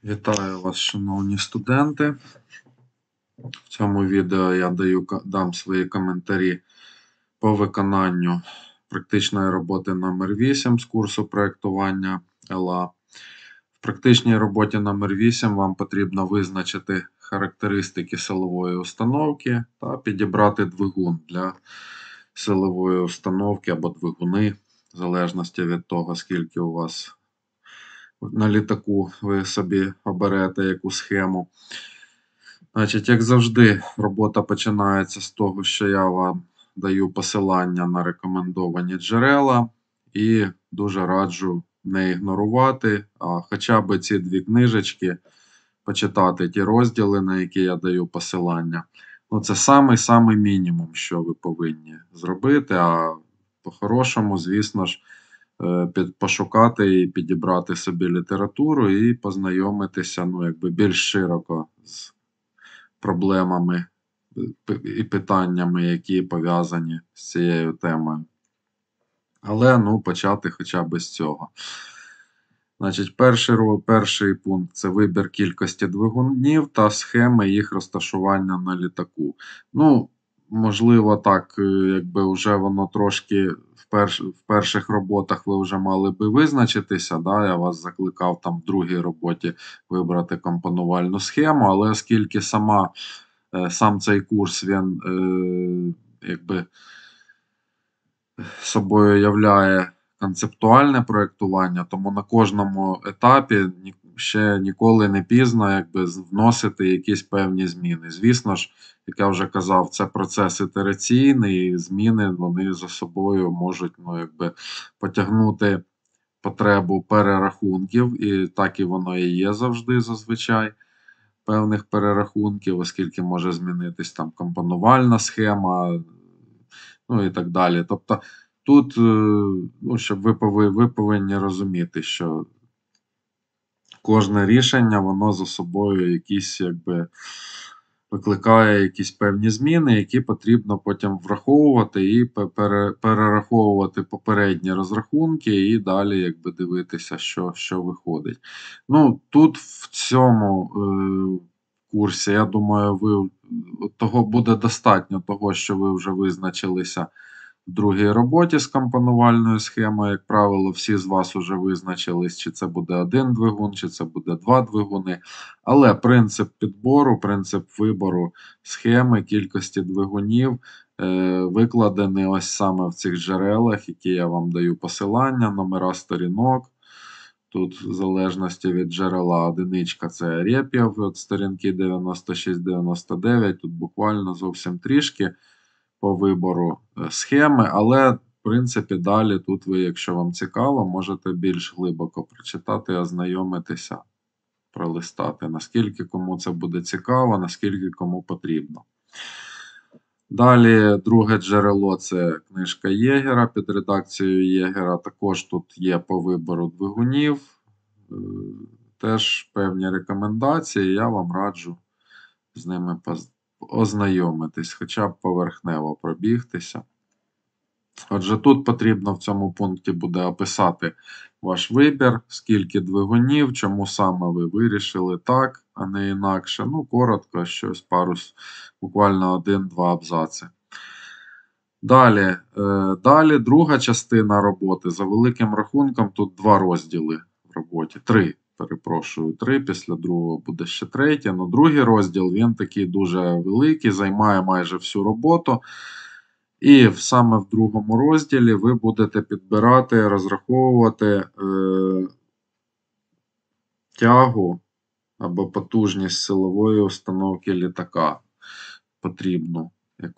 Вітаю вас, шановні студенти. В цьому відео я дам свої коментарі по виконанню практичної роботи номер 8 з курсу проєктування ЛА. В практичній роботі номер 8 вам потрібно визначити характеристики силової установки та підібрати двигун для силової установки або двигуни, в залежності від того, скільки у вас на літаку ви собі оберете яку схему. Значить, як завжди, робота починається з того, що я вам даю посилання на рекомендовані джерела і дуже раджу не ігнорувати, а хоча б ці дві книжечки почитати ті розділи, на які я даю посилання. Ну, це самий мінімум, що ви повинні зробити, а по-хорошому, звісно ж, пошукати і підібрати собі літературу і познайомитися, більш широко з проблемами і питаннями, які пов'язані з цією темою. Але, почати хоча б з цього. Значить, перший пункт – це вибір кількості двигунів та схеми їх розташування на літаку. Можливо, так, якби вже воно трошки в перших роботах ви вже мали би визначитися. Да? Я вас закликав там в другій роботі вибрати компонувальну схему, але оскільки сам цей курс, він собою являє концептуальне проєктування, тому на кожному етапі ще ніколи не пізно вносити якісь певні зміни. Звісно ж, як я вже казав, це процес ітераційний, і зміни вони за собою можуть потягнути потребу перерахунків, і так і воно і є завжди зазвичай. Певних перерахунків, оскільки може змінитись там компонувальна схема, і так далі. Тобто тут, щоб ви повинні розуміти, що кожне рішення, воно за собою викликає якісь певні зміни, які потрібно потім враховувати і перераховувати попередні розрахунки і далі дивитися, що виходить. Тут в цьому курсі, я думаю, того буде достатньо того, що ви вже визначилися в другій роботі з компонувальною схемою. Як правило, всі з вас вже визначились, чи це буде один двигун, чи це буде два двигуни. Але принцип підбору, принцип вибору схеми, кількості двигунів викладений ось саме в цих джерелах, які я вам даю посилання, номера сторінок. Тут, в залежності від джерела, одиничка – це Рєпєв, від сторінки 96-99. Тут буквально зовсім трішки по вибору схеми, але, в принципі, далі тут ви, якщо вам цікаво, можете більш глибоко прочитати, ознайомитися, пролистати, наскільки кому це буде цікаво, наскільки кому потрібно. Далі, друге джерело – це книжка Єгера під редакцією Єгера. Також тут є по вибору двигунів, теж певні рекомендації, я вам раджу з ними ознайомитись, хоча б поверхнево пробігтися. Отже, тут потрібно в цьому пункті буде описати ваш вибір, скільки двигунів, чому саме ви вирішили так, а не інакше. Коротко, щось буквально 1-2 абзаци. Далі друга частина роботи. За великим рахунком, тут 2 розділи в роботі. 3, перепрошую, 3, після другого буде ще третій. Другий розділ, він такий дуже великий, займає майже всю роботу. І саме в другому розділі ви будете підбирати, розраховувати тягу або потужність силової установки літака потрібну,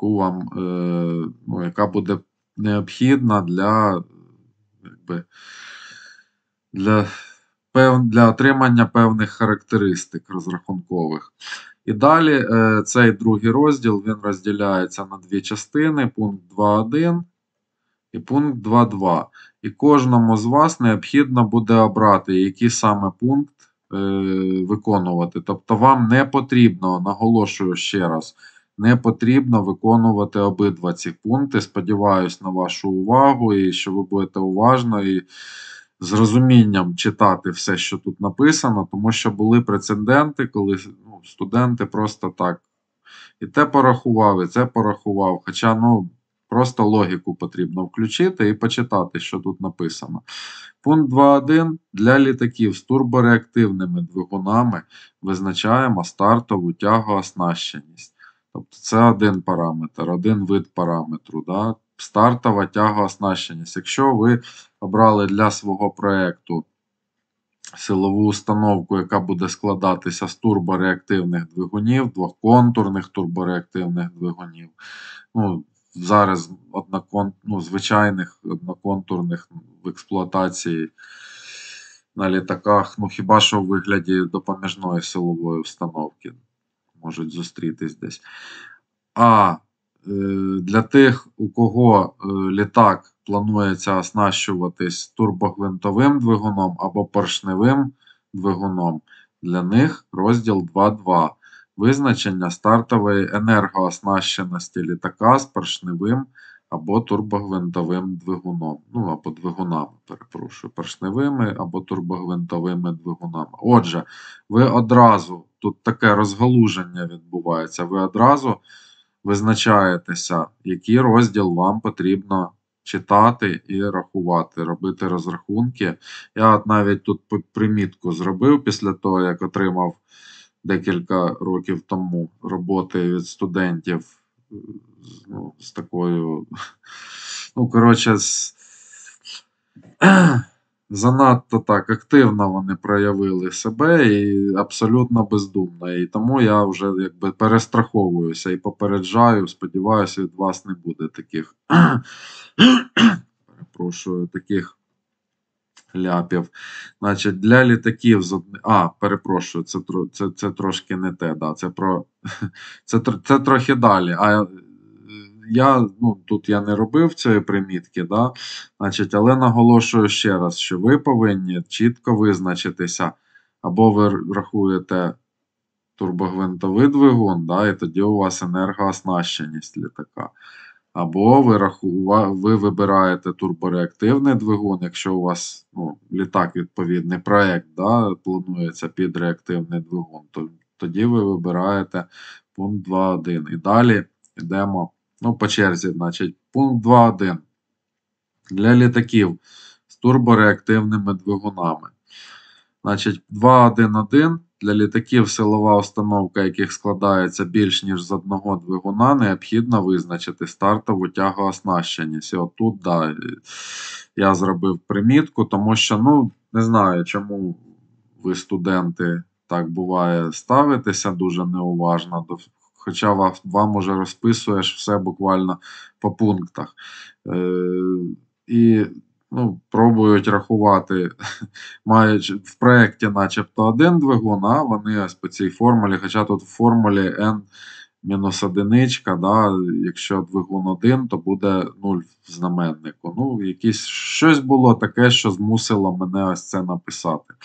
яка буде необхідна для отримання певних характеристик розрахункових. І далі цей другий розділ, він розділяється на 2 частини, пункт 2.1 і пункт 2.2. І кожному з вас необхідно буде обрати, який саме пункт виконувати. Тобто вам не потрібно, наголошую ще раз, не потрібно виконувати обидва ці пункти. Сподіваюсь на вашу увагу і що ви будете уважно і з розумінням читати все, що тут написано, тому що були прецеденти, коли студенти просто так і те порахував, і це порахував. Хоча, просто логіку потрібно включити і почитати, що тут написано. Пункт 2.1. Для літаків з турбореактивними двигунами визначаємо стартову тягооснащеність. Тобто це один параметр, один вид параметру. Да? Стартова тягооснащеність. Якщо ви обрали для свого проєкту силову установку, яка буде складатися з турбореактивних двигунів, двохконтурних турбореактивних двигунів. Зараз звичайних одноконтурних в експлуатації на літаках, хіба що в вигляді допоміжної силової установки можуть зустрітись десь. А для тих, у кого літак планується оснащуватись турбогвинтовим двигуном або поршневим двигуном, для них розділ 2.2. Визначення стартової енергооснащеності літака з поршневим або турбогвинтовим двигуном. Або двигунами, перепрошую, поршневими або турбогвинтовими двигунами. Отже, ви одразу, тут таке розгалуження відбувається, ви одразу визначаєтеся, який розділ вам потрібно читати і рахувати, робити розрахунки. Я навіть тут примітку зробив після того, як отримав декілька років тому роботи від студентів з такою, занадто так активно вони проявили себе і абсолютно бездумно. І тому я вже перестраховуюся і попереджаю, сподіваюся, від вас не буде таких таких ляпів. Значить, для літаків перепрошую, це трошки не те, да, це трохи далі. Тут я не робив цієї примітки, да? Значить, але наголошую ще раз, що ви повинні чітко визначитися, або ви рахуєте турбогвинтовий двигун, да, і тоді у вас енергооснащеність літака. Або ви вибираєте турбореактивний двигун, якщо у вас літак відповідний проєкт, да, планується під реактивний двигун, то тоді ви вибираєте пункт 2.1. І далі йдемо по черзі. Значить, пункт 2.1. Для літаків з турбореактивними двигунами. Значить, 2.1.1. Для літаків силова установка, яких складається більш ніж з одного двигуна, необхідно визначити стартову тягооснащеність. І отут, да, я зробив примітку, тому що, не знаю, чому ви, студенти, так буває, ставитеся дуже неуважно, хоча вам уже розписуєш все буквально по пунктах. І пробують рахувати, мають в проєкті начебто один двигун, а вони ось по цій формулі, хоча тут в формулі n-1, да, якщо двигун 1, то буде 0 в знаменнику. Щось було таке, що змусило мене ось це написати.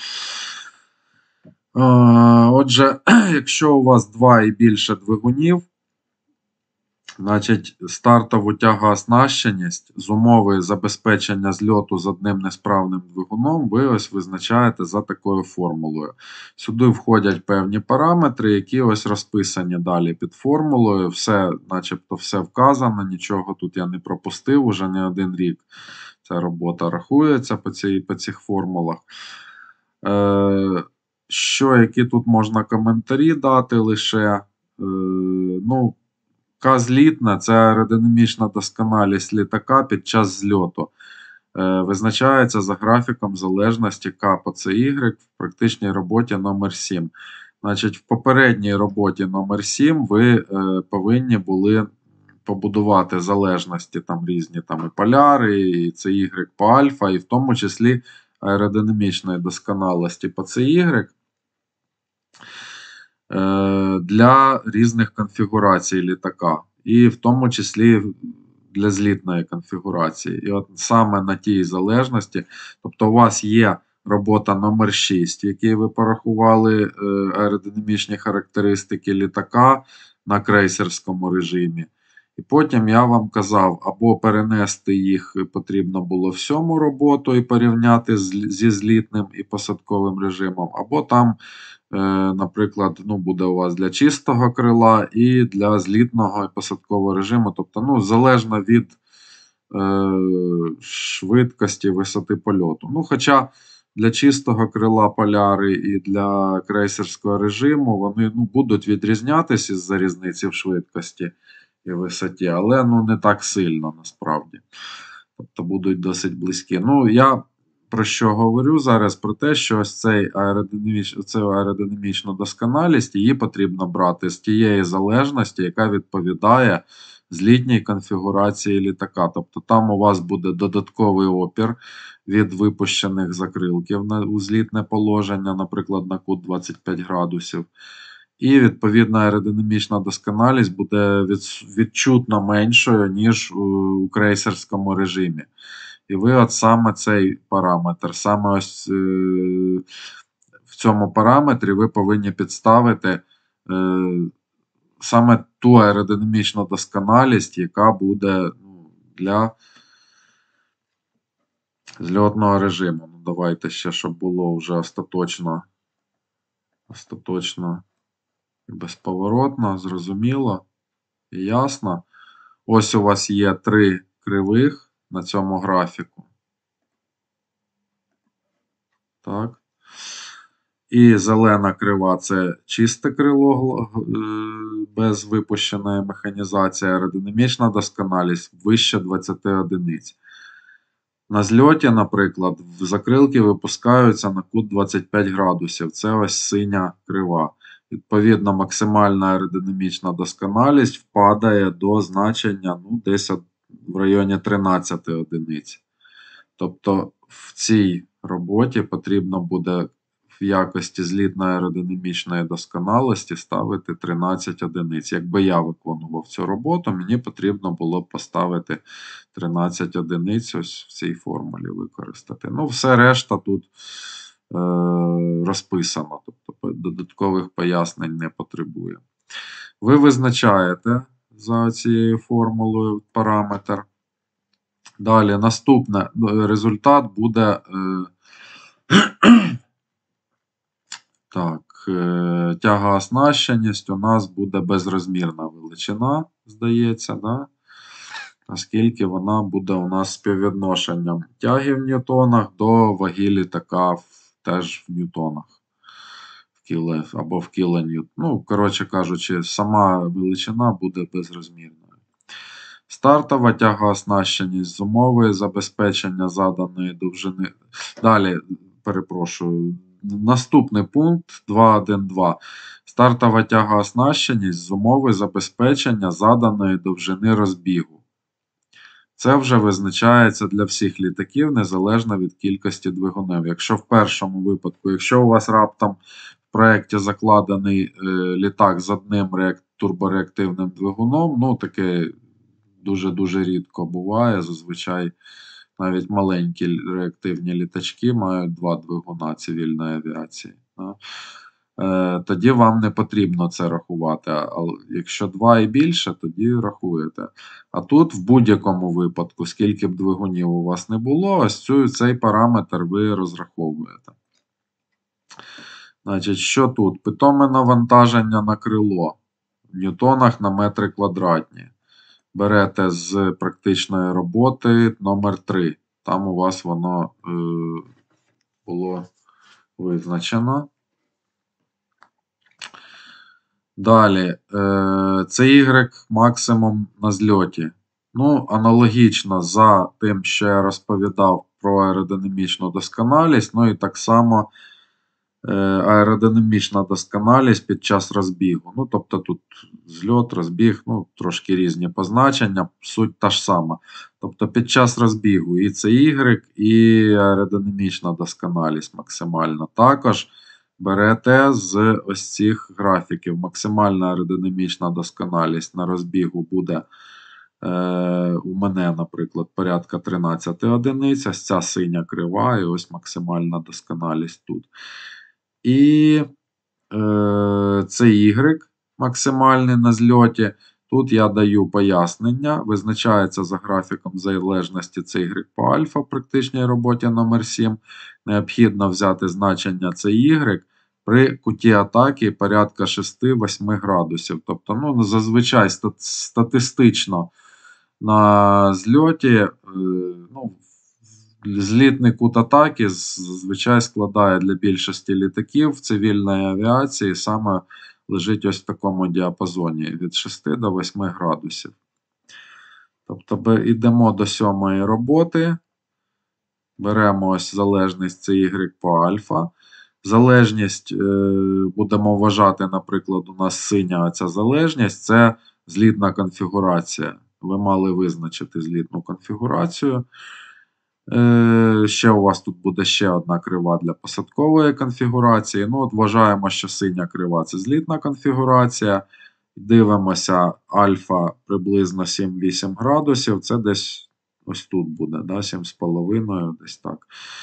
Отже, якщо у вас 2 і більше двигунів, значить, стартову тягооснащеність з умови забезпечення зльоту з одним несправним двигуном ви ось визначаєте за такою формулою. Сюди входять певні параметри, які ось розписані далі під формулою. Начебто все вказано, нічого тут я не пропустив, уже не один рік ця робота рахується по цих формулах. Які тут можна коментарі дати лише? К злітна – це аеродинамічна досконалість літака під час зльоту. Визначається за графіком залежності К по CY в практичній роботі номер 7. Значить, в попередній роботі номер 7 ви повинні були побудувати залежності різні і поляри, і CY по альфа, і в тому числі аеродинамічної досконалості по CY. Для різних конфігурацій літака, і в тому числі для злітної конфігурації. І от саме на тій залежності, тобто у вас є робота номер 6, в якій ви порахували аеродинамічні характеристики літака на крейсерському режимі, І потім я вам казав, або перенести їх потрібно було в 7 роботу і порівняти зі злітним і посадковим режимом, або там, наприклад, ну, буде у вас для чистого крила і для злітного і посадкового режиму. Тобто, ну, залежно від швидкості висоти польоту. Ну, хоча для чистого крила поляри і для крейсерського режиму вони будуть відрізнятися із-за різниці в швидкості і висоті, але не так сильно насправді. Тобто будуть досить близькі. Ну, я про що говорю зараз? Про те, що ось цю аеродинамічну досконалість її потрібно брати з тієї залежності, яка відповідає злітній конфігурації літака. Тобто там у вас буде додатковий опір від випущених закрилків у злітне положення, наприклад, на кут 25 градусів. І, відповідно, аеродинамічна досконалість буде відчутно меншою, ніж у крейсерському режимі. І ви от саме цей параметр, саме ось в цьому параметрі ви повинні підставити саме ту аеродинамічну досконалість, яка буде для зльотного режиму. Ну, давайте ще, щоб було вже остаточно і безповоротно, зрозуміло і ясно. Ось у вас є 3 кривих на цьому графіку. Так. І зелена крива – це чисте крило без випущеної механізації, аеродинамічна досконалість вище 20 одиниць. На зльоті, наприклад, закрилки випускаються на кут 25 градусів. Це ось синя крива. Відповідно, максимальна аеродинамічна досконалість впадає до значення десь в районі 13 одиниць. Тобто в цій роботі потрібно буде в якості злітно-аеродинамічної досконалості ставити 13 одиниць. Якби я виконував цю роботу, мені потрібно було б поставити 13 одиниць ось в цій формулі використати. Ну, все решта тут розписано, тобто додаткових пояснень не потребує. Ви визначаєте за цією формулою параметр. Далі наступний результат буде тягооснащеність у нас буде безрозмірна величина, здається, да? Оскільки вона буде у нас співвідношенням тяги в ньютонах до ваги літака теж в ньютонах. Або в кілоньют. Ну, коротше кажучи, сама величина буде безрозмірною. Стартова тягооснащеність з умови забезпечення заданої довжини. Далі, перепрошую, наступний пункт 2.1.2. Стартова тягооснащеність з умови забезпечення заданої довжини розбігу. Це вже визначається для всіх літаків, незалежно від кількості двигунів. Якщо в першому випадку, якщо у вас раптом в проєкті закладений літак з одним турбореактивним двигуном, ну таке дуже-дуже рідко буває, зазвичай навіть маленькі реактивні літачки мають 2 двигуна цивільної авіації. Тоді вам не потрібно це рахувати. А якщо 2 і більше, тоді рахуєте. А тут в будь-якому випадку, скільки б двигунів у вас не було, ось цей параметр ви розраховуєте. Значить, що тут? Питоме навантаження на крило в ньютонах на метри квадратні. Берете з практичної роботи номер 3. Там у вас воно було визначено. Далі, це Y максимум на зльоті. Ну, аналогічно за тим, що я розповідав про аеродинамічну досконалість, ну і так само аеродинамічна досконалість під час розбігу. Ну, тобто тут зльот, розбіг, ну, трошки різні позначення, суть та ж сама. Тобто під час розбігу і це Y, і аеродинамічна досконалість максимально. Також берете з ось цих графіків. Максимальна аеродинамічна досконалість на розбігу буде у мене, наприклад, порядка 13 одиниць. Ось ця синя крива і ось максимальна досконалість тут. І це Y максимальний на зльоті. Тут я даю пояснення. Визначається за графіком залежності CY по альфа в практичній роботі номер 7. Необхідно взяти значення CY при куті атаки порядка 6-8 градусів. Тобто, ну, зазвичай статистично на зльоті, ну, злітний кут атаки зазвичай складає для більшості літаків цивільної авіації саме лежить ось в такому діапазоні від 6 до 8 градусів. Тобто йдемо до 7-ї роботи. Беремо ось залежність CY по альфа. Залежність будемо вважати, наприклад, у нас синя ця залежність це злітна конфігурація. Ви мали визначити злітну конфігурацію. Ще у вас тут буде ще одна крива для посадкової конфігурації. Ну, от вважаємо, що синя крива це злітна конфігурація. Дивимося, альфа приблизно 7-8 градусів. Це десь ось тут буде, да, 7,5, десь так.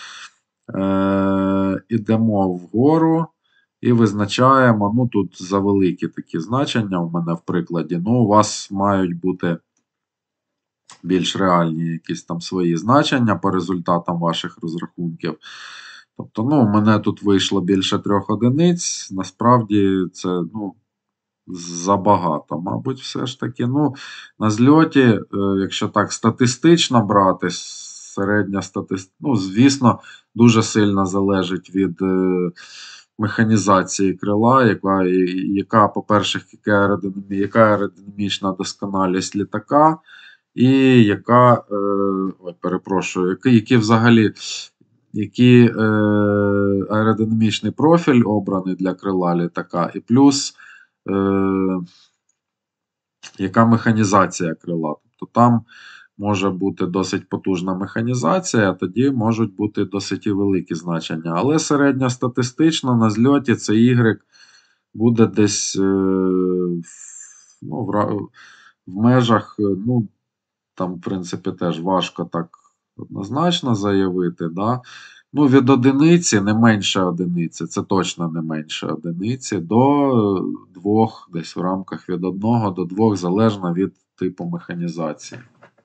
Ідемо вгору і визначаємо, ну тут завеликі такі значення у мене в прикладі. Ну, у вас мають бути більш реальні якісь там свої значення по результатам ваших розрахунків. Тобто, ну, у мене тут вийшло більше 3 одиниць. Насправді це, ну, забагато, мабуть, все ж таки. Ну, на зльоті, якщо так статистично брати, середня статистика, ну, звісно, дуже сильно залежить від механізації крила, яка по-перше, яка аеродинамічна досконалість літака, і яка, перепрошую, які взагалі, який аеродинамічний профіль обраний для крила літака, і плюс яка механізація крила. Тобто там може бути досить потужна механізація, а тоді можуть бути досить і великі значення. Але середньостатистично на зльоті це Y буде десь ну, в межах, ну, там, в принципі, теж важко так однозначно заявити. Да? Ну, від одиниці, не менше одиниці, це точно не менше одиниці, до 2, десь в рамках від 1 до 2, залежно від типу механізації.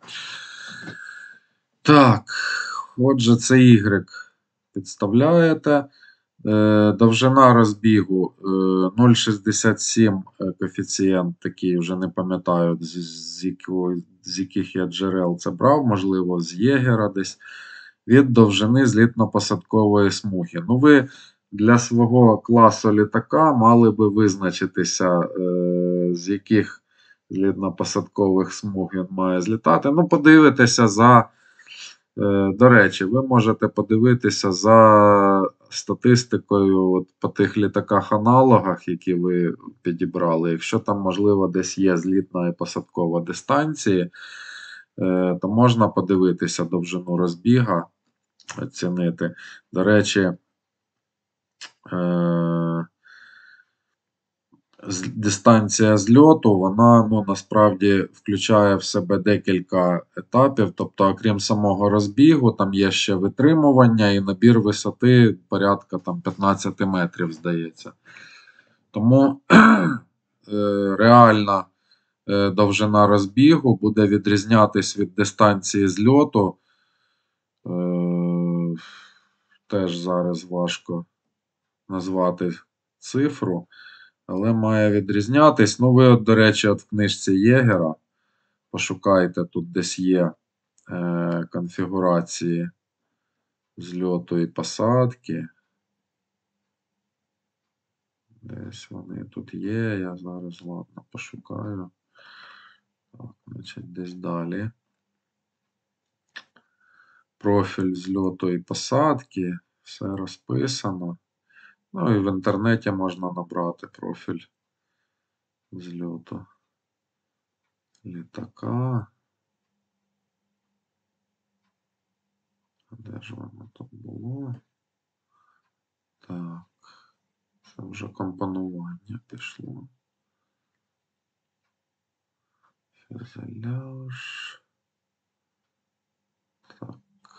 Так, отже, це Y підставляєте. Довжина розбігу 0,67 коефіцієнт такий, вже не пам'ятаю, з яких я джерел це брав, можливо, з Єгера десь. Від довжини злітно-посадкової смуги. Ну, ви для свого класу літака мали би визначитися, з яких злітно-посадкових смуг він має злітати. Ну, подивитися за. До речі, ви можете подивитися за статистикою от по тих літаках-аналогах, які ви підібрали. Якщо там, можливо, десь є злітна і посадкова дистанції, то можна подивитися довжину розбіга, оцінити. До речі, дистанція зльоту, вона, ну, насправді включає в себе декілька етапів. Тобто, окрім самого розбігу, там є ще витримування і набір висоти порядка там 15 метрів, здається. Тому реальна довжина розбігу буде відрізнятись від дистанції зльоту. Теж зараз важко назвати цифру, але має відрізнятись. Ну, ви, от, до речі, от в книжці Єгера пошукайте, тут десь є конфігурації зльоту і посадки. Десь вони тут є, я зараз, ладно, пошукаю. Так, значить, десь далі. Профіль зльоту і посадки, все розписано. Ну і в інтернеті можна набрати профіль зльоту літака. Де ж воно тут було? Так, це вже компонування пішло. Фюзеляж. Так.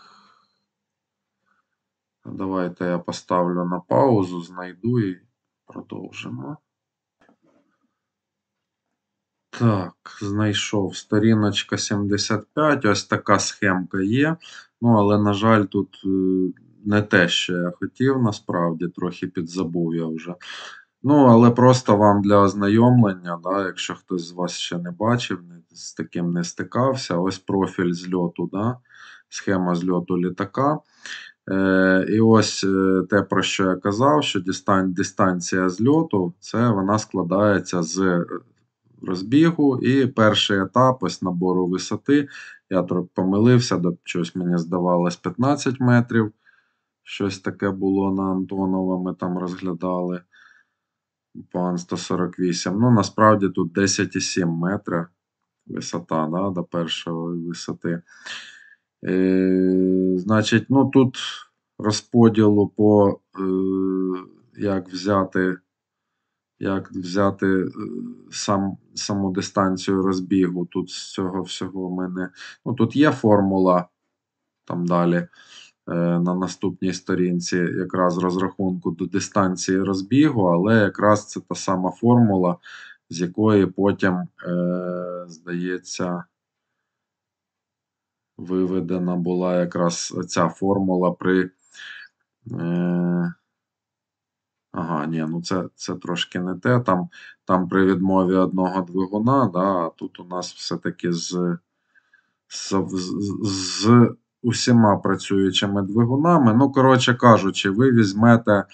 Давайте я поставлю на паузу, знайду і продовжимо. Так, знайшов сторіночка 75, ось така схемка є. Ну, але, на жаль, тут не те, що я хотів, насправді, трохи підзабув я вже. Ну, але просто вам для ознайомлення, да, якщо хтось з вас ще не бачив, з таким не стикався, ось профіль зльоту, да, схема зльоту літака. І ось те, про що я казав, що дистанція зльоту, це вона складається з розбігу. І перший етап ось набору висоти. Я трохи помилився, до чогось мені здавалось 15 метрів. Щось таке було на Антонова, ми там розглядали. План 148. Ну, насправді тут 10,7 метра висота, да, до першої висоти. Значить, ну тут розподілу по як взяти саму дистанцію розбігу. Тут з цього всього в мене. Ну, тут є формула там далі. На наступній сторінці якраз розрахунку до дистанції розбігу, але якраз це та сама формула, з якої потім, здається, виведена була якраз ця формула при. Ага, ні, ну це трошки не те. Там при відмові одного двигуна, да, а тут у нас все-таки з усіма працюючими двигунами. Ну, коротше кажучи, ви візьмете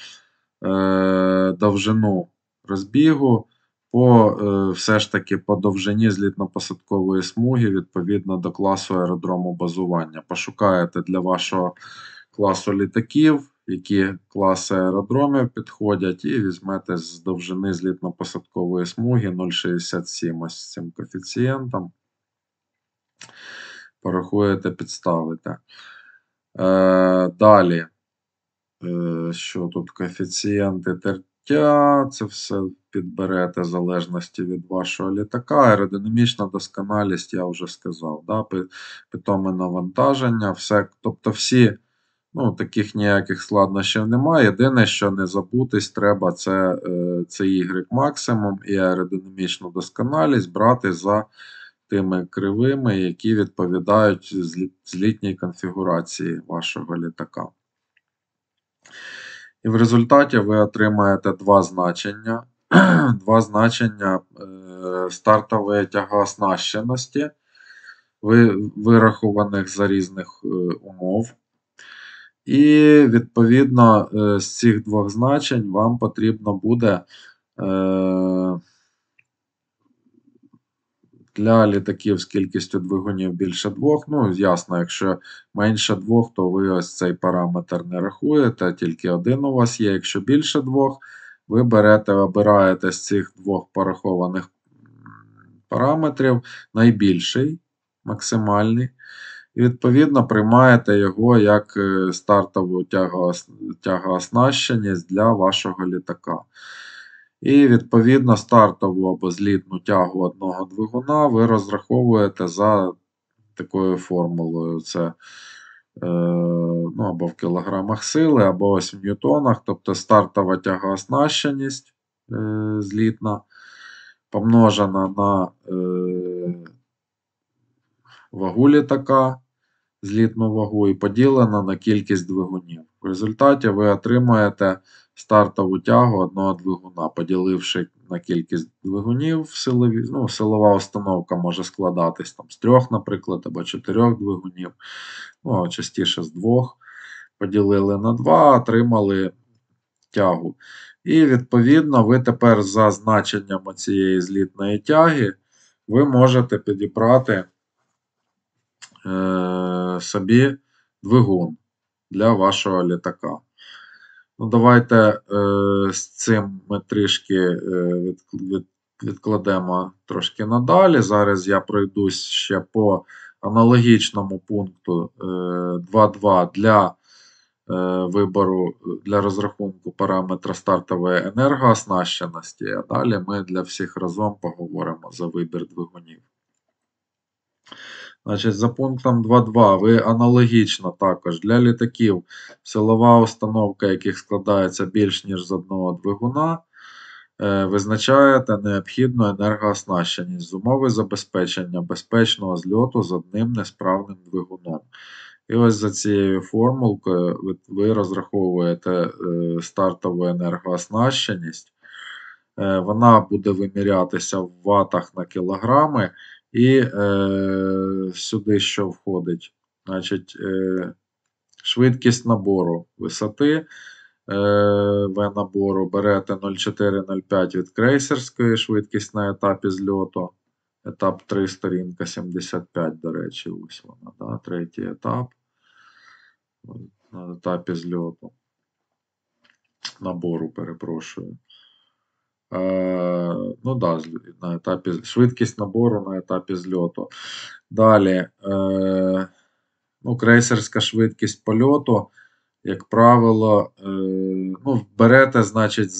довжину розбігу все ж таки по довжині злітно-посадкової смуги відповідно до класу аеродрому базування. Пошукаєте для вашого класу літаків, які класи аеродромів підходять, і візьмете з довжини злітно-посадкової смуги 0,67 ось з цим коефіцієнтом. Порахуєте, підставите. Далі, що тут коефіцієнти тертя, це все підберете в залежності від вашого літака. Аеродинамічна досконалість, я вже сказав. Да? Питоме навантаження, все, тобто всі, ну, таких ніяких складнощів немає. Єдине, що не забутись треба, це Y максимум і аеродинамічну досконалість брати за тими кривими, які відповідають злітній конфігурації вашого літака. І в результаті ви отримаєте два значення. Два значення стартової тягооснащеності, вирахованих за різних умов. І, відповідно, з цих двох значень вам потрібно буде для літаків з кількістю двигунів більше двох. Ну, ясно, якщо менше двох, то ви ось цей параметр не рахуєте, тільки один у вас є. Якщо більше двох, ви обираєте з цих двох порахованих параметрів найбільший, максимальний. І, відповідно, приймаєте його як стартову тягооснащеність для вашого літака. І, відповідно, стартову або злітну тягу одного двигуна ви розраховуєте за такою формулою. Це ну, або в кілограмах сили, або ось в ньютонах. Тобто стартова тягооснащеність злітна помножена на вагу літака, злітну вагу, і поділена на кількість двигунів. В результаті ви отримаєте стартову тягу одного двигуна, поділивши на кількість двигунів, силова установка може складатись там, з 3, наприклад, або 4 двигунів, ну, а частіше з 2. Поділили на 2, отримали тягу. І, відповідно, ви тепер за значенням цієї злітної тяги ви можете підібрати собі двигун для вашого літака. Ну, давайте з цим ми трішки відкладемо трошки надалі. Зараз я пройдусь ще по аналогічному пункту 2.2 для вибору, для розрахунку параметра стартової енергооснащеності, а далі ми для всіх разом поговоримо за вибір двигунів. Значить, за пунктом 2.2 ви аналогічно також для літаків, силова установка яких складається більш ніж з одного двигуна, Визначаєте необхідну енергооснащеність з умови забезпечення безпечного зльоту з одним несправним двигуном. І ось за цією формулкою ви розраховуєте стартову енергооснащеність. Вона буде вимірятися в ватах на кілограми. І сюди що входить? Значить, швидкість набору висоти. В набору берете 0,4-0,5 від крейсерської, швидкість на етапі зльоту. Етап 3, сторінка 75, до речі, ось вона, да, третій етап. На етапі зльоту. Набору, перепрошую. Ну да, на етапі, швидкість набору на етапі зльоту. Далі, крейсерська швидкість польоту, як правило, берете, значить,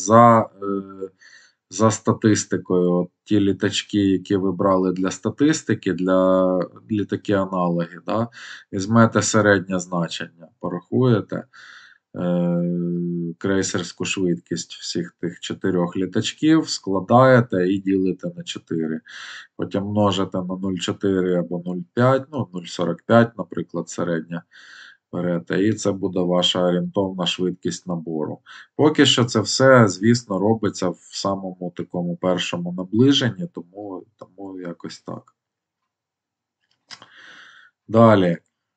за статистикою. От ті літачки, які ви брали для статистики, для літаки аналоги, да, візьмете середнє значення, порахуєте крейсерську швидкість всіх тих 4 літачків, складаєте і ділите на 4. Потім множите на 0,4 або 0,5, 0,45, наприклад, середня берете, і це буде ваша орієнтовна швидкість набору. Поки що це все, звісно, робиться в самому такому першому наближенні, тому якось так. Далі.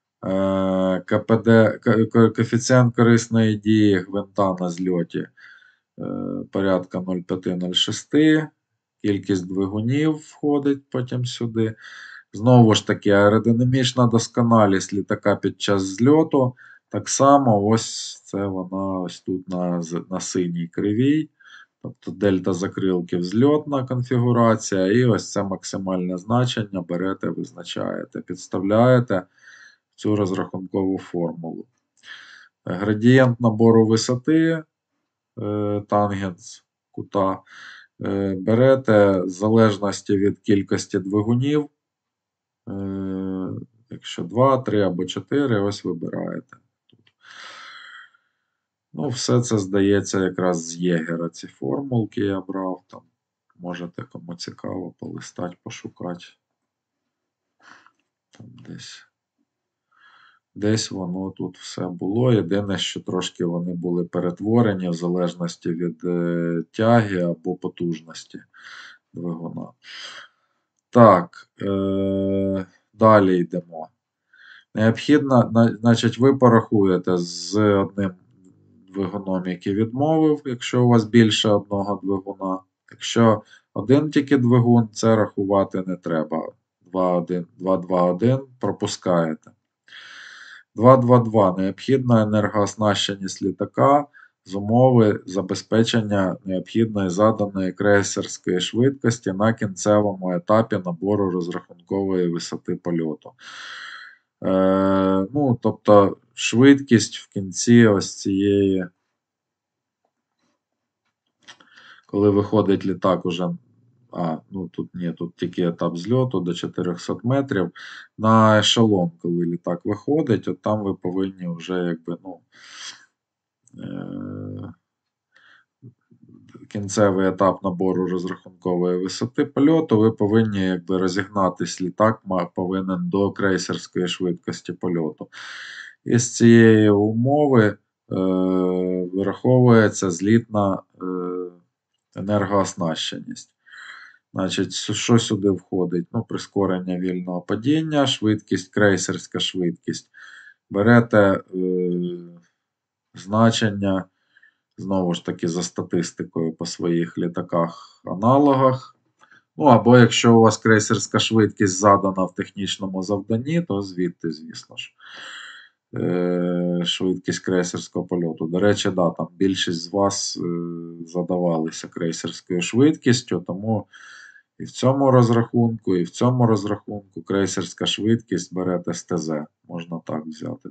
КПД, коефіцієнт корисної дії гвинта на зльоті порядка 0,5-0,6. Кількість двигунів входить потім сюди. Знову ж таки, аеродинамічна досконалість літака під час зльоту. Так само ось це вона ось тут на синій кривій. Тобто дельта закрилків зльотна конфігурація. І ось це максимальне значення берете, визначаєте, підставляєте цю розрахункову формулу. Градієнт набору висоти, тангенс кута, берете в залежності від кількості двигунів. Якщо 2, 3 або 4, ось вибираєте. Все це здається якраз з Єгера. Ці формулки я брав. Там можете, кому цікаво, полистати, пошукати. Там десь воно тут все було. Єдине, що трошки вони були перетворені в залежності від тяги або потужності двигуна. Так, далі йдемо. Необхідно, значить, ви порахуєте з одним двигуном, який відмовив, якщо у вас більше одного двигуна. Якщо один тільки двигун, це рахувати не треба. 2-2-1 пропускаєте. 2.2.2. Необхідна енергооснащеність літака з умови забезпечення необхідної заданої крейсерської швидкості на кінцевому етапі набору розрахункової висоти польоту. Тобто швидкість в кінці ось цієї, коли виходить літак уже, тут тільки етап зльоту до 400 метрів. На ешелон, коли літак виходить, от там ви повинні вже кінцевий етап набору розрахункової висоти польоту, ви повинні розігнатись, літак повинен до крейсерської швидкості польоту. І з цієї умови вираховується злітна енергооснащеність. Значить, що сюди входить? Прискорення вільного падіння, швидкість, крейсерська швидкість. Берете значення, знову ж таки, за статистикою по своїх літаках-аналогах. Або якщо у вас крейсерська швидкість задана в технічному завданні, то звідти, звісно ж, швидкість крейсерського польоту. До речі, там більшість з вас задавалися крейсерською швидкістю, тому і в цьому розрахунку крейсерська швидкість берете з ТЗ. Можна так взяти.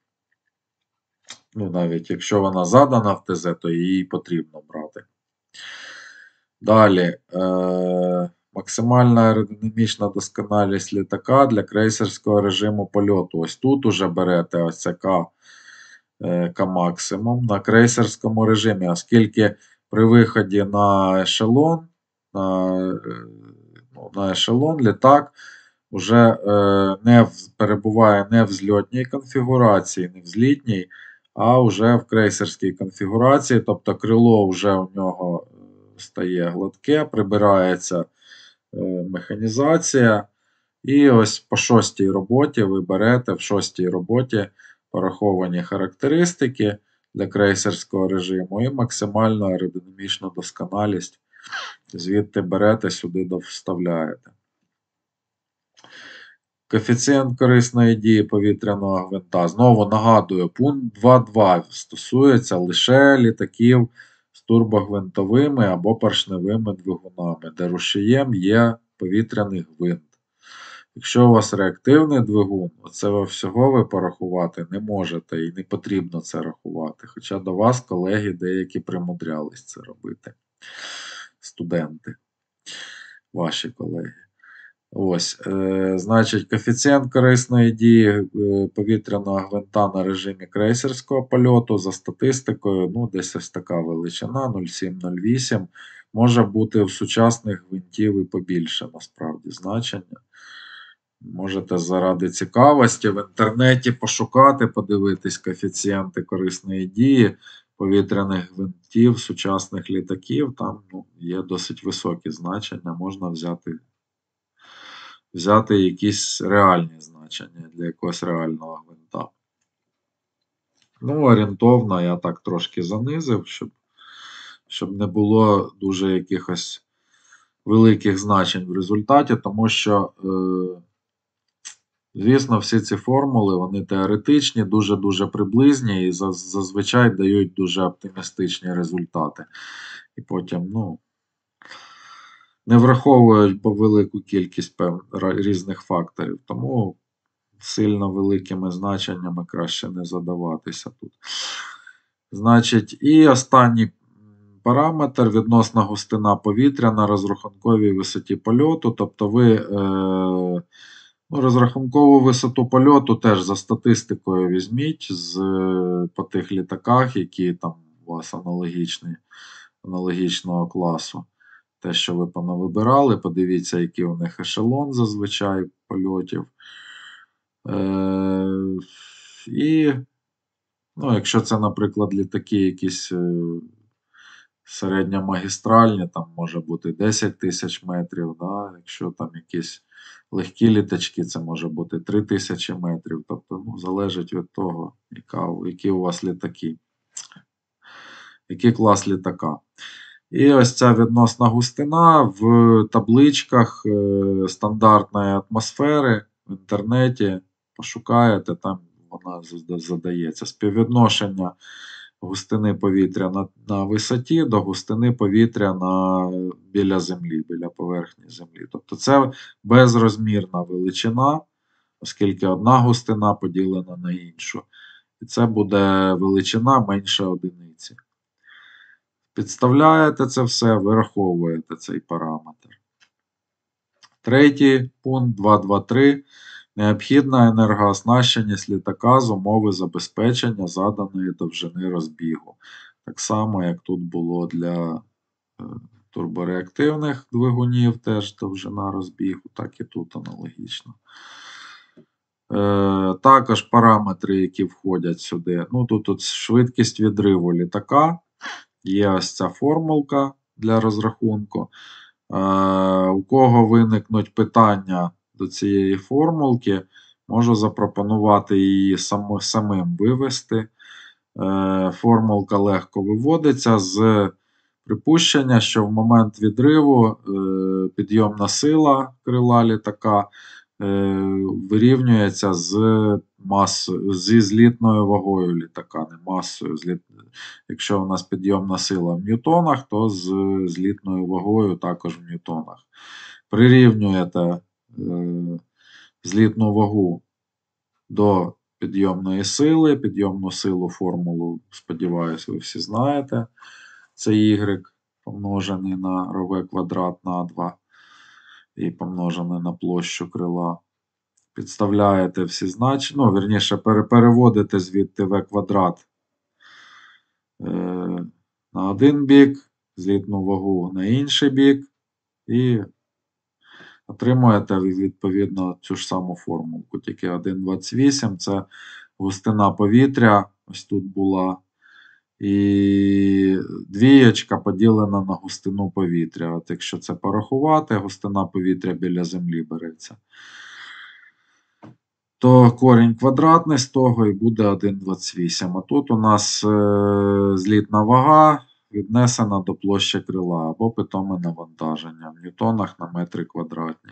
Навіть якщо вона задана в ТЗ, то її потрібно брати. Далі. Максимальна аеродинамічна досконалість літака для крейсерського режиму польоту. Ось тут уже берете ось це К максимум на крейсерському режимі, оскільки При виході на ешелон, на ешелон літак вже перебуває не в зльотній конфігурації, не в злітній, а вже в крейсерській конфігурації, тобто крило вже у нього стає гладке, прибирається механізація. І ось по 6-й роботі ви берете в 6-й роботі пораховані характеристики для крейсерського режиму і максимальну аеродинамічну досконалість. Звідти берете, сюди вставляєте. Коефіцієнт корисної дії повітряного гвинта. Знову нагадую, пункт 2.2 стосується лише літаків з турбогвинтовими або поршневими двигунами, де рушієм є повітряний гвинт. Якщо у вас реактивний двигун, оце всього ви порахувати не можете і не потрібно це рахувати. Хоча до вас колеги деякі примудрялись це робити. Студенти, ваші колеги. Ось, значить, коефіцієнт корисної дії повітряного гвинта на режимі крейсерського польоту за статистикою, ну, десь ось така величина, 0,7-0,8. Може бути в сучасних гвинтів і побільше, насправді, значення. Можете заради цікавості в інтернеті пошукати, подивитись коефіцієнти корисної дії повітряних гвинтів сучасних літаків. Там є досить високі значення, можна взяти якісь реальні значення для якогось реального гвинта. Ну, орієнтовно я так трошки занизив, щоб не було дуже якихось великих значень в результаті, тому що, звісно, всі ці формули, вони теоретичні, дуже-дуже приблизні і зазвичай дають дуже оптимістичні результати. І потім, не враховують велику кількість різних факторів, тому сильно великими значеннями краще не задаватися тут. Значить, і останній параметр відносна густина повітря на розрахунковій висоті польоту. Тобто ви розрахункову висоту польоту теж за статистикою візьміть по тих літаках, які там у вас аналогічного класу. Те, що ви понавибирали, подивіться, який у них ешелон зазвичай польотів. І, якщо це, наприклад, літаки якісь середньомагістральні, там може бути 10 тисяч метрів, да? Якщо там якісь легкі літачки, це може бути 3000 метрів. Тобто, залежить від того, які у вас літаки, який клас літака. І ось ця відносна густина в табличках стандартної атмосфери в інтернеті пошукаєте, там вона задається. Співвідношення густини повітря на висоті до густини повітря біля землі, біля поверхні землі. Тобто це безрозмірна величина, оскільки одна густина поділена на іншу. І це буде величина менше одиниці. Підставляєте це все, вираховуєте цей параметр. Третій пункт 2.2.3. Необхідна енергооснащеність літака з умови забезпечення заданої довжини розбігу. Так само, як тут було для турбореактивних двигунів, теж довжина розбігу, так і тут аналогічно. Також параметри, які входять сюди. Тут швидкість відриву літака. Є ось ця формулка для розрахунку. У кого виникнуть питання до цієї формулки, можу запропонувати її самим вивести. Формулка легко виводиться з припущення, що в момент відриву підйомна сила крила літака вирівнюється зі злітною вагою літака, не масою. Якщо у нас підйомна сила в ньютонах, то з злітною вагою також в ньютонах. Прирівнюєте злітну вагу до підйомної сили. Підйомну силу формулу, сподіваюся, ви всі знаєте. Це y помножений на РВ квадрат на 2 і помножений на площу крила. Підставляєте всі значення, вірніше, переводите звідти v квадрат на один бік, злітну вагу на інший бік і отримуєте відповідно цю ж саму формулку. Тільки 1,28 це густина повітря, ось тут була. І двієчка поділена на густину повітря. От якщо це порахувати, густина повітря біля землі береться, то корінь квадратний з того і буде 1,28. А тут у нас злітна вага віднесена до площі крила або питоме навантаження в ньютонах на метри квадратні.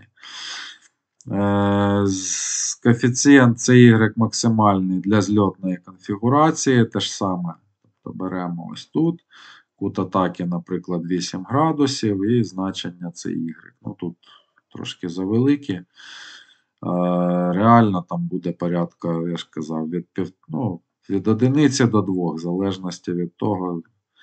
Коефіцієнт CY максимальний для зльотної конфігурації теж саме. Тобто беремо ось тут кут атаки, наприклад, 8 градусів і значення CY. Ну, тут трошки завеликі. Реально там буде порядка, я ж казав, від 1 до 2, в залежності від того.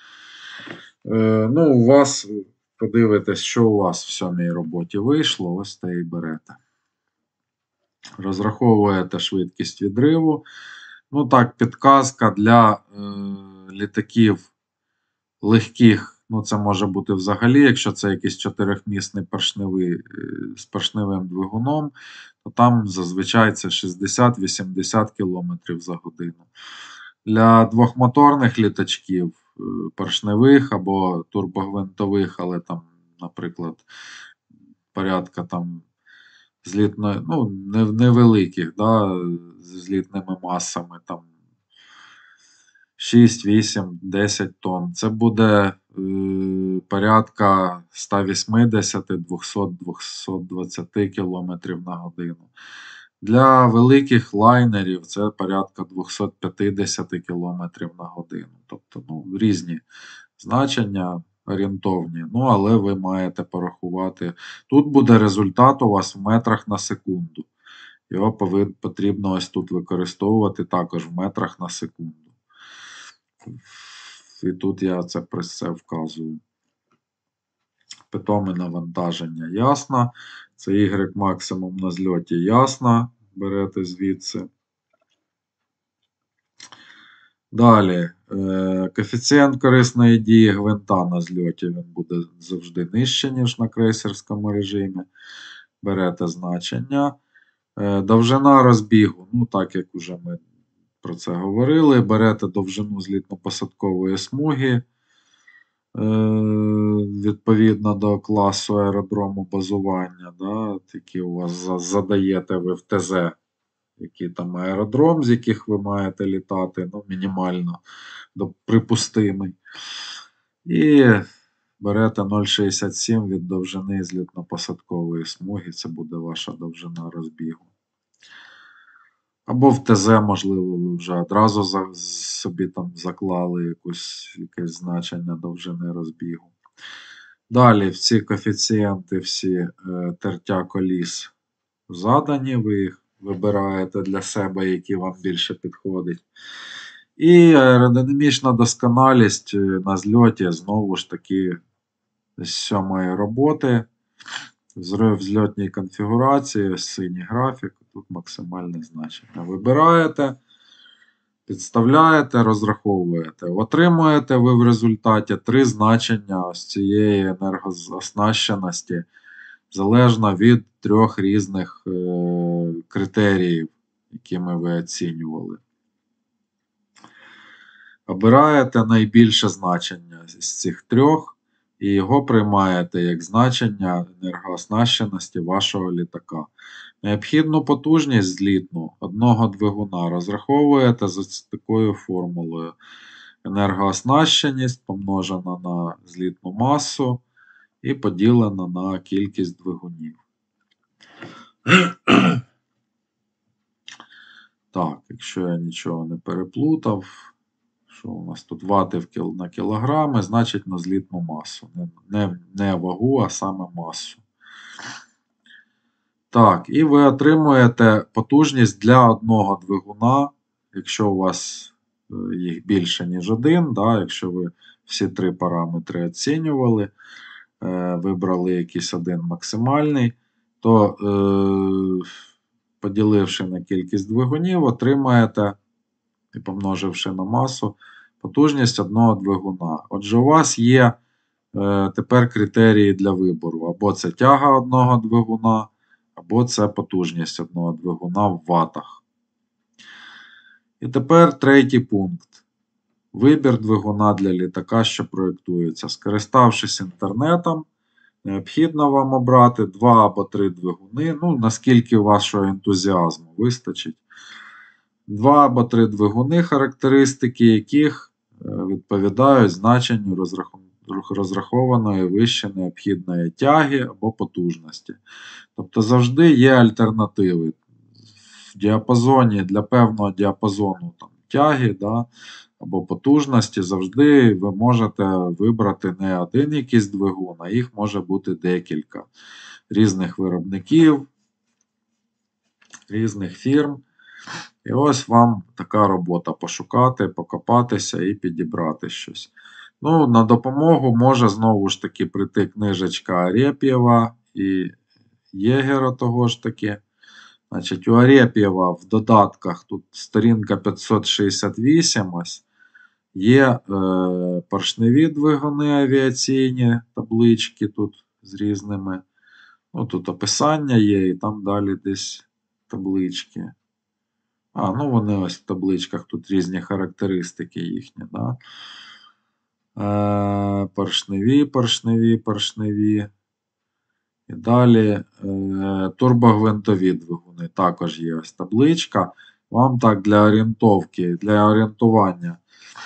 У вас подивитесь, що у вас в 7-й роботі вийшло, ось те і берете. Розраховуєте швидкість відриву. Ну так, підказка для літаків легких. Ну, це може бути взагалі, якщо це якийсь 4-місний поршневий з поршневим двигуном, то там зазвичай це 60-80 км за годину. Для двохмоторних літачків, поршневих або турбогвинтових, але там, наприклад, порядка там злітної, невеликих, да, з злітними масами, там 6, 8, 10 тонн. Це буде порядка 180, 200, 220 км на годину. Для великих лайнерів це порядка 250 км на годину. Тобто, різні значення орієнтовні. Але ви маєте порахувати. Тут буде результат у вас в метрах на секунду. Його потрібно ось тут використовувати також в метрах на секунду. І тут я це про це вказую. Питоме навантаження ясно. Це Y максимум на зльоті ясно. Берете звідси. Далі. Коефіцієнт корисної дії гвинта на зльоті він буде завжди нижче, ніж на крейсерському режимі. Берете значення. Довжина розбігу, так як вже ми про це говорили, берете довжину злітно-посадкової смуги відповідно до класу аеродрому базування, які у вас задаєте ви в ТЗ, який там аеродром, з яких ви маєте літати, мінімально припустимий. І берете 0,67 від довжини злітно-посадкової смуги, це буде ваша довжина розбігу. Або в ТЗ, можливо, ви вже одразу собі там заклали якесь значення довжини розбігу. Далі всі коефіцієнти, всі тертя коліс задані, ви їх вибираєте для себе, які вам більше підходять. І аеродинамічна досконалість на зльоті, знову ж таки, з 7-ї роботи. В зльотній конфігурації, ось синій графік, тут максимальне значення. Вибираєте, підставляєте, розраховуєте. Отримуєте ви в результаті 3 значення ось цієї енергооснащеності, залежно від 3 різних критеріїв, якими ви оцінювали. Обираєте найбільше значення з цих 3. І його приймаєте як значення енергооснащеності вашого літака. Необхідну потужність злітну одного двигуна розраховуєте за такою формулою. Енергооснащеність помножена на злітну масу і поділена на кількість двигунів. Так, якщо я нічого не переплутав. Що у нас тут вати на кілограми, значить на злітну масу. Не вагу, а саме масу. Так, і ви отримуєте потужність для одного двигуна, якщо у вас їх більше, ніж один, якщо ви всі 3 параметри оцінювали, вибрали якийсь один максимальний, то поділивши на кількість двигунів, отримаєте і помноживши на масу, потужність одного двигуна. Отже, у вас є Тепер критерії для вибору. Або це тяга одного двигуна, або це потужність одного двигуна в ватах. І тепер третій пункт. Вибір двигуна для літака, що проєктується. Скориставшись інтернетом, необхідно вам обрати 2 або 3 двигуни, ну, наскільки вашого ентузіазму вистачить. 2 або 3 двигуни, характеристики яких відповідають значенню розрахованої вище необхідної тяги або потужності. Тобто завжди є альтернативи. В діапазоні для певного діапазону там, тяги або потужності завжди ви можете вибрати не один якийсь двигун, а їх може бути декілька різних виробників, різних фірм. І ось вам така робота пошукати, покопатися і підібрати щось. Ну, на допомогу може знову ж таки прийти книжечка Арєп'єва і Єгера того ж таки. Значить, у Арєп'єва в додатках тут сторінка 568 ось. Є поршневі двигуни авіаційні, таблички тут з різними. Ну, тут описання є, і там далі десь таблички. Ну вони ось в табличках, тут різні характеристики їхні. Да? Поршневі. І далі турбогвинтові двигуни. Також є ось табличка. Вам так для орієнтовки, для орієнтування,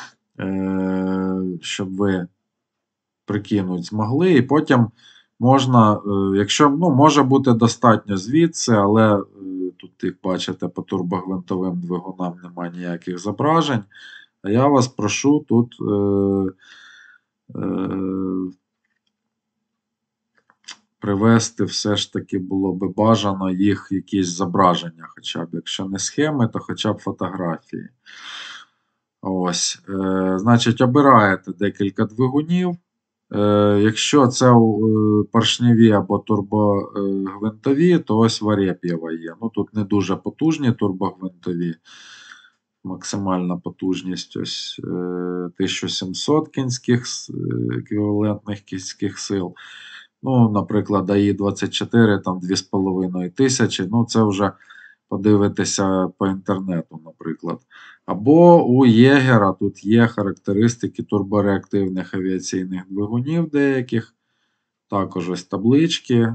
щоб ви прикинути змогли. І потім можна, якщо може бути достатньо звідси, але тут, як бачите, по турбогвинтовим двигунам немає ніяких зображень. А я вас прошу тут привести все ж таки було би бажано їх якісь зображення, хоча б, якщо не схеми, то хоча б фотографії. Ось, значить, обираєте декілька двигунів. Якщо це поршневі або турбогвинтові, то ось в Арєп'єва є. Ну, тут не дуже потужні турбогвинтові. Максимальна потужність ось 1700 кінських еквівалентних кінських сил. Ну, наприклад, АІ-24, там 2500. Ну, це вже подивитися по інтернету, наприклад. Або у Єгера тут є характеристики турбореактивних авіаційних двигунів деяких. Також ось таблички.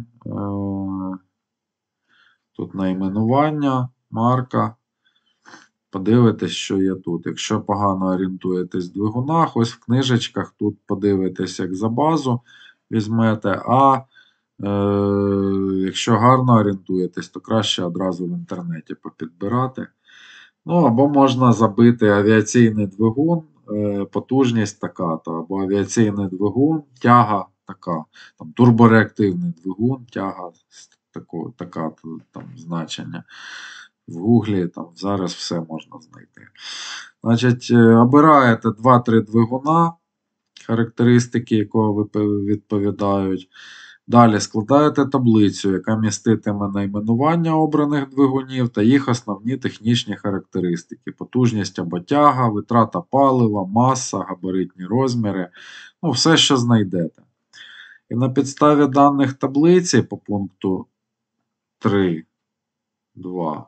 Тут найменування, марка. Подивитесь, що є тут. Якщо погано орієнтуєтесь в двигунах, ось в книжечках тут подивитесь, як за базу візьмете. Якщо гарно орієнтуєтесь, то краще одразу в інтернеті попідбирати. Ну, або можна забити авіаційний двигун, потужність така-то, або авіаційний двигун, тяга така. Там, турбореактивний двигун, тяга така там значення. В Гуглі там зараз все можна знайти. Значить, обираєте 2-3 двигуна, характеристики якого відповідають. Далі складаєте таблицю, яка міститиме найменування обраних двигунів та їх основні технічні характеристики. Потужність або тяга, витрата палива, маса, габаритні розміри. Ну, все, що знайдете. І на підставі даних таблиці по пункту 3.2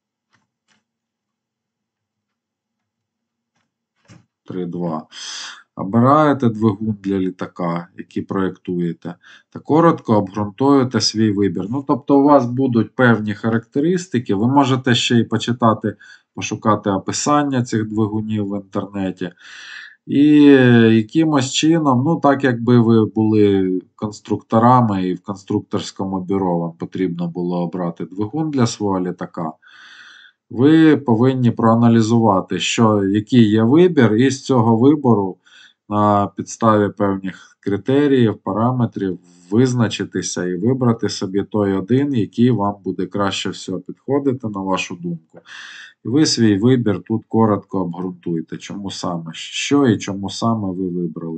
обираєте двигун для літака, який проєктуєте, та коротко обґрунтуєте свій вибір. Ну, тобто, у вас будуть певні характеристики, ви можете ще й почитати, пошукати описання цих двигунів в інтернеті. І якимось чином, ну, так якби ви були конструкторами і в конструкторському бюро вам потрібно було обрати двигун для свого літака, ви повинні проаналізувати, який є вибір, і з цього вибору на підставі певних критеріїв, параметрів визначитися і вибрати собі той один, який вам буде краще всього підходити, на вашу думку. І ви свій вибір тут коротко обґрунтуйте, чому саме, що і чому саме ви вибрали.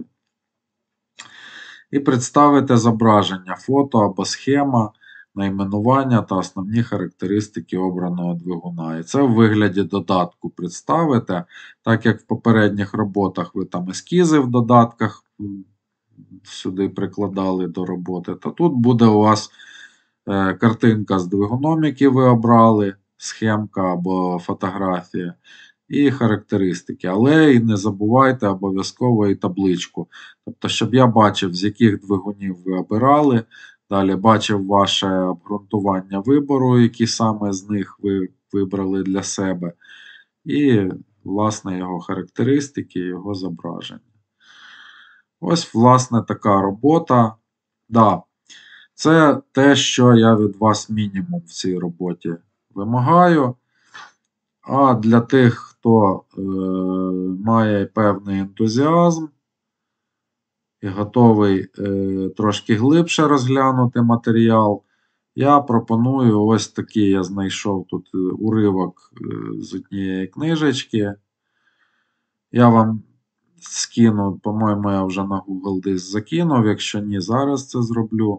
І представите зображення, фото або схема, найменування та основні характеристики обраного двигуна. І це в вигляді додатку представите, так як в попередніх роботах ви там ескізи в додатках сюди прикладали до роботи, то тут буде у вас картинка з двигуном, який ви обрали, схемка або фотографія, і характеристики. Але і не забувайте обов'язково і табличку. Тобто, щоб я бачив, з яких двигунів ви обирали. Далі бачив ваше обґрунтування вибору, які саме з них ви вибрали для себе. І, власне, його характеристики, його зображення. Ось, власне, така робота. Да, це те, що я від вас мінімум в цій роботі вимагаю. А для тих, хто має певний ентузіазм і готовий трошки глибше розглянути матеріал, я пропоную ось такий, я знайшов тут уривок з однієї книжечки. Я вам скину, по-моєму, я вже на Google десь закинув, якщо ні, зараз це зроблю.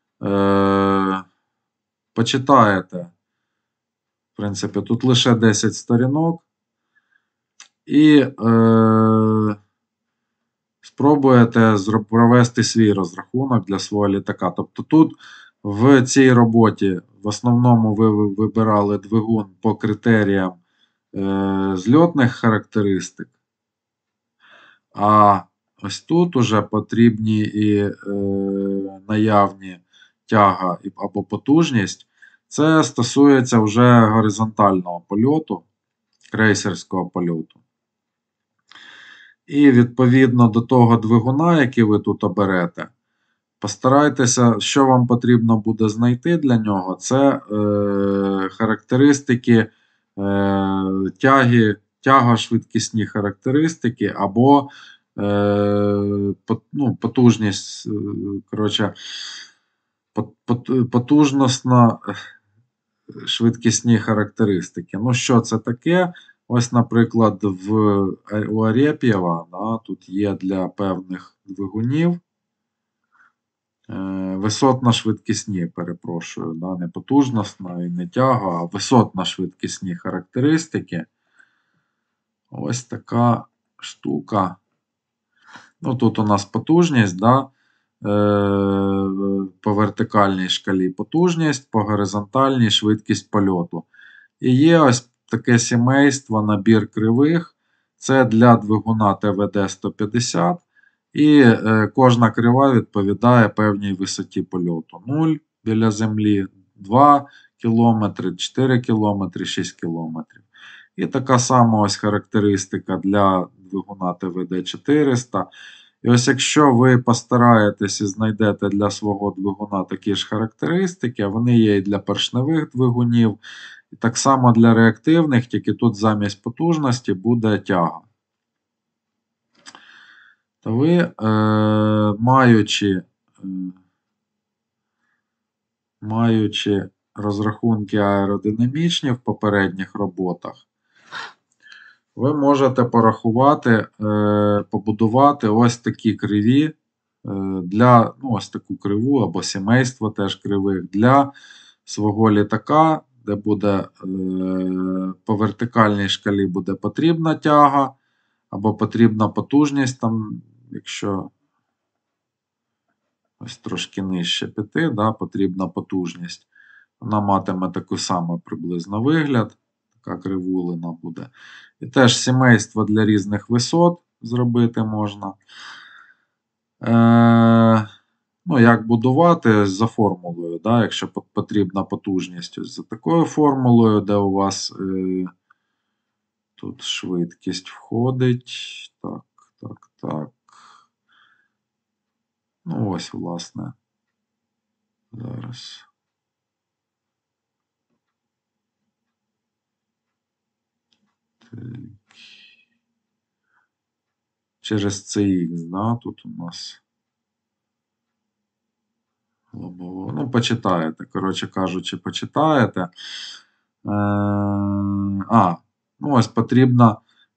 Почитаєте. В принципі, тут лише 10 сторінок. І спробуєте провести свій розрахунок для свого літака. Тобто тут в цій роботі в основному ви вибирали двигун по критеріям зльотних характеристик. А ось тут уже потрібні і наявні тяга або потужність. Це стосується вже горизонтального польоту, крейсерського польоту. І відповідно до того двигуна, який ви тут оберете, постарайтеся, що вам потрібно буде знайти для нього, це характеристики тяго-швидкісні характеристики або потужність, коротше, потужносно швидкісні характеристики. Ну, що це таке? Ось, наприклад, у Арєп'єва, да, тут є для певних двигунів висотно-швидкісні, перепрошую, да, не потужносно і не тяга, а висотно-швидкісні характеристики. Ось така штука. Ну, тут у нас потужність, да, по вертикальній шкалі потужність, по горизонтальній швидкість польоту. І є ось таке сімейство, набір кривих. Це для двигуна ТВД-150. І кожна крива відповідає певній висоті польоту. 0 біля землі, 2 км, 4 км, 6 км. І така сама ось характеристика для двигуна ТВД-400. І ось якщо ви постараєтесь і знайдете для свого двигуна такі ж характеристики, вони є і для поршневих двигунів, і так само для реактивних, тільки тут замість потужності буде тяга. То ви, маючи розрахунки аеродинамічні в попередніх роботах, ви можете порахувати, побудувати ось такі криві для, ну, ось таку криву або сімейство теж кривих для свого літака, де буде по вертикальній шкалі буде потрібна тяга або потрібна потужність, там, якщо ось трошки нижче 5, да, потрібна потужність. Вона матиме таку саму приблизно вигляд, така кривулина буде. І теж сімейство для різних висот зробити можна. Ну, як будувати за формулою, да, якщо потрібна потужність. Ось за такою формулою, де у вас тут швидкість входить. Так, так, так. Ну, ось, власне. Зараз. Так. Через CX, да, тут у нас. Ну, почитаєте, коротше кажучи, почитаєте. Ну ось потрібна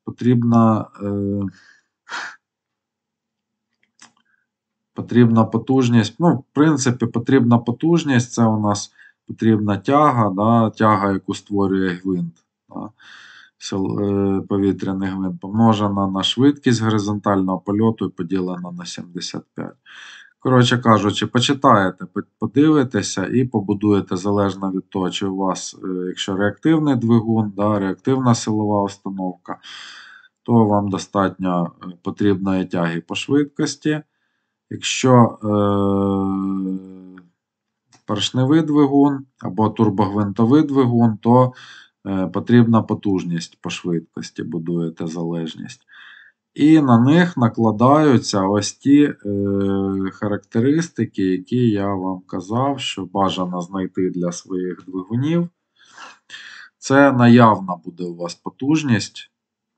потужність. Ну, в принципі, потрібна потужність, це у нас потрібна тяга, да, тяга, яку створює гвинт. Да. повітряний гвинт помножена на швидкість горизонтального польоту і поділена на 75. Коротше кажучи, почитаєте, подивитеся і побудуєте залежно від того, чи у вас, якщо реактивний двигун, да, реактивна силова установка, то вам достатньо потрібної тяги по швидкості. Якщо поршневий двигун або турбогвинтовий двигун, то потрібна потужність по швидкості, будуєте залежність. І на них накладаються ось ті характеристики, які я вам казав, що бажано знайти для своїх двигунів. Це наявна буде у вас потужність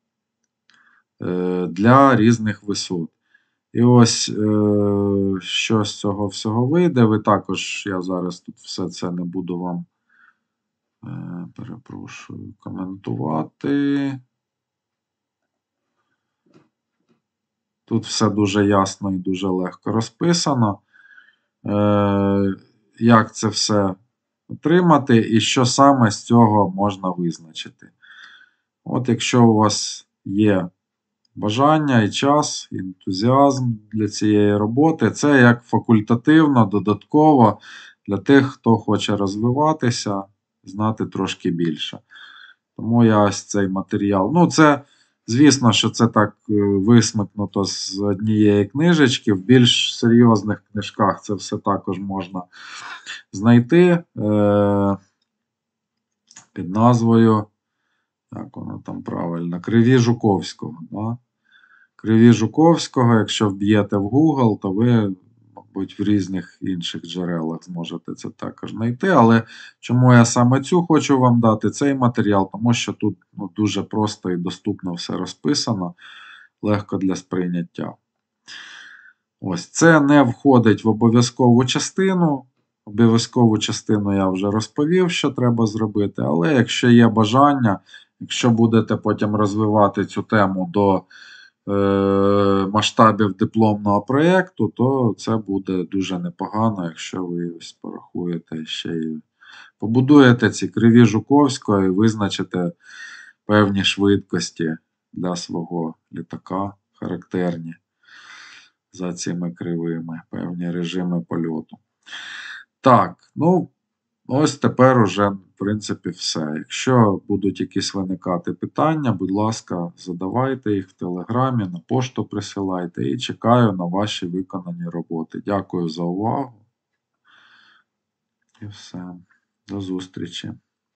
для різних висот. І ось, що з цього всього вийде, ви також, я зараз тут все це не буду вам, перепрошую, коментувати. Тут все дуже ясно і дуже легко розписано. Як це все отримати і що саме з цього можна визначити. От якщо у вас є бажання і час, і ентузіазм для цієї роботи, це як факультативно, додатково для тих, хто хоче розвиватися, знати трошки більше. Тому я ось цей матеріал. Ну, це, звісно, що це так висмикнуто з однієї книжечки. В більш серйозних книжках це все також можна знайти під назвою, як воно там правильно, Криві Жуковського. Да? Криві Жуковського, якщо вб'єте в Google, то ви, мабуть, в різних інших джерелах зможете це також знайти. Але чому я саме цю хочу вам дати цей матеріал? Тому що тут дуже просто і доступно все розписано, легко для сприйняття. Ось, це не входить в обов'язкову частину. Обов'язкову частину я вже розповів, що треба зробити, але якщо є бажання, якщо будете потім розвивати цю тему до масштабів дипломного проєкту, то це буде дуже непогано, якщо ви ось порахуєте ще й побудуєте ці криві Жуковського і визначите певні швидкості для свого літака, характерні за цими кривими, певні режими польоту. Так, ну, ось тепер уже, в принципі, все. Якщо будуть якісь виникати питання, будь ласка, задавайте їх в Телеграмі, на пошту присилайте і чекаю на ваші виконані роботи. Дякую за увагу. І все. До зустрічі.